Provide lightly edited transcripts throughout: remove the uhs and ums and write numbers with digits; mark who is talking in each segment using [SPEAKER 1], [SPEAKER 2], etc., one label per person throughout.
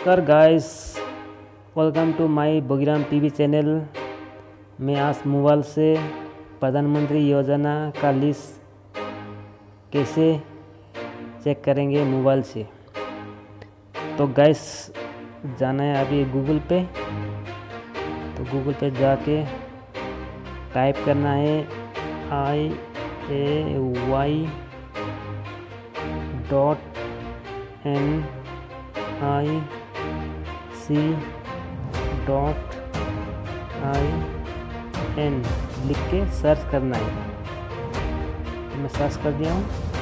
[SPEAKER 1] नमस्कार guys, welcome to my Bogiram TV channel. मैं आज मोबाइल से प्रधानमंत्री योजना का लिस्ट कैसे चेक करेंगे मोबाइल से। तो गाइस जाना है अभी गूगल पे। तो गूगल पे जाके टाइप करना है iay.nic.in लिख के सर्च करना है। तो मैं सर्च कर दिया हूँ।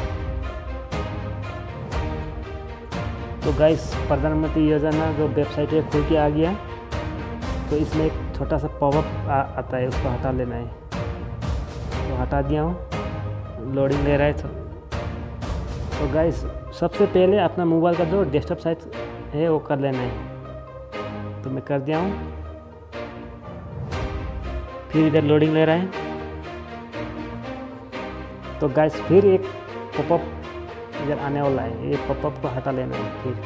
[SPEAKER 1] तो गाइस प्रधानमंत्री योजना जो वेबसाइट है खुल के आ गया। तो इसमें एक छोटा सा पॉपअप आता है, उसको हटा लेना है। तो हटा दिया हूँ, लोडिंग ले रहा है। तो गाइस सबसे पहले अपना मोबाइल का जो डेस्कटॉप साइट है वो कर लेना है। तो मैं कर दिया हूँ। फिर इधर लोडिंग ले रहा है। तो गाइस फिर एक पॉपअप इधर आने वाला है, ये पॉपअप को हटा लेना है फिर।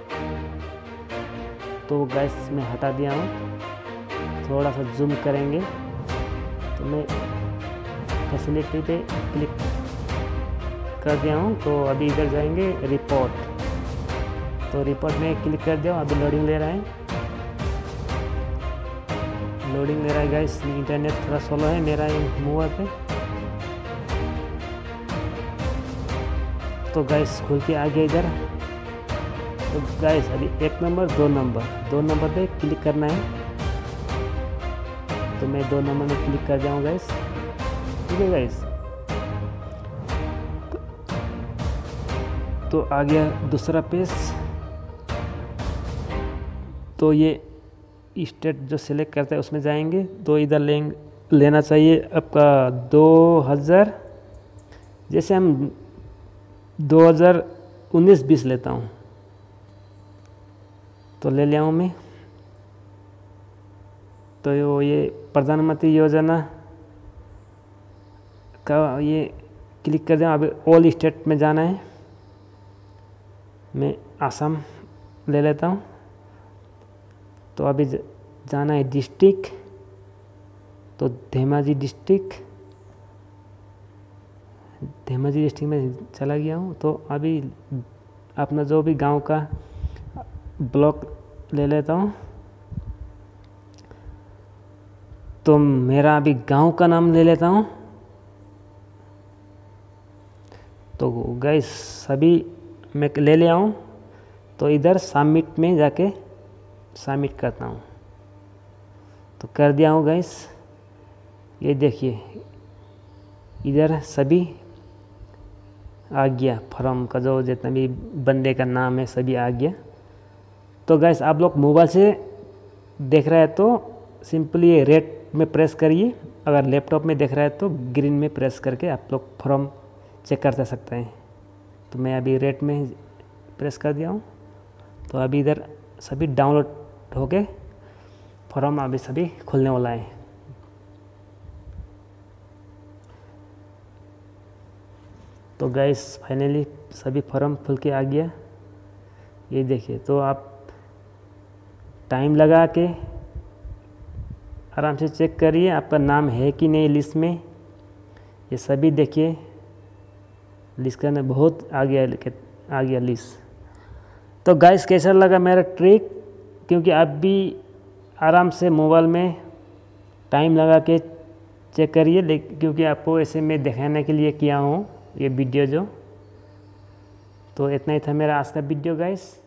[SPEAKER 1] तो गाइस मैं हटा दिया हूँ। थोड़ा सा जूम करेंगे। तो मैं फैसिलिटी पे क्लिक कर दिया हूँ। तो अभी इधर जाएंगे रिपोर्ट। तो रिपोर्ट में क्लिक कर दिया। अभी लोडिंग ले रहा है, लोडिंग ले रहा है गाइस। इंटरनेट थोड़ा स्लो है मेरा मोबाइल पे। तो गाइस खुल के आ गया इधर। तो गाइस अभी 1 नंबर 2 नंबर पे क्लिक करना है। तो मैं 2 नंबर में क्लिक कर जाऊँ गाइस। ठीक है गाइस। तो आ गया दूसरा पेज। तो ये स्टेट जो सिलेक्ट करता है उसमें जाएंगे। तो इधर लेना चाहिए आपका 2000, जैसे हम 2019-20 लेता हूँ। तो ले लिया हूँ मैं। तो ये प्रधानमंत्री योजना का ये क्लिक कर दें। अभी ऑल स्टेट में जाना है। मैं आसाम ले लेता हूँ। तो अभी जाना है डिस्ट्रिक्ट। तो धेमाजी डिस्ट्रिक्ट में चला गया हूँ। तो अभी अपना जो भी गांव का ब्लॉक ले लेता हूँ। तो मेरा अभी गांव का नाम ले लेता हूँ। तो गाइस सभी मैं ले लिया हूँ। तो इधर सबमिट में जाके सबमिट करता हूँ। तो कर दिया हूँ गाइस। ये देखिए इधर सभी आ गया, फॉर्म का जो जितना भी बंदे का नाम है सभी आ गया। तो गाइस आप लोग मोबाइल से देख रहे हैं तो सिंपली ये रेड में प्रेस करिए। अगर लैपटॉप में देख रहा है तो ग्रीन में प्रेस करके आप लोग फॉर्म चेक कर सकते हैं। तो मैं अभी रेड में प्रेस कर दिया हूँ। तो अभी इधर सभी डाउनलोड हो गए फॉर्म। अभी सभी खुलने वाला है। तो गाइस फाइनली सभी फॉर्म खुल के आ गया। ये देखिए। तो आप टाइम लगा के आराम से चेक करिए आपका नाम है कि नहीं लिस्ट में। ये सभी देखिए लिस्ट करने बहुत आ गया लिस्ट। तो गाइस कैसा लगा मेरा ट्रिक? क्योंकि आप भी आराम से मोबाइल में टाइम लगा के चेक करिए। लेकिन क्योंकि आपको ऐसे मैं दिखाने के लिए किया हूँ ये वीडियो जो। तो इतना ही था मेरा आज का वीडियो गाइस।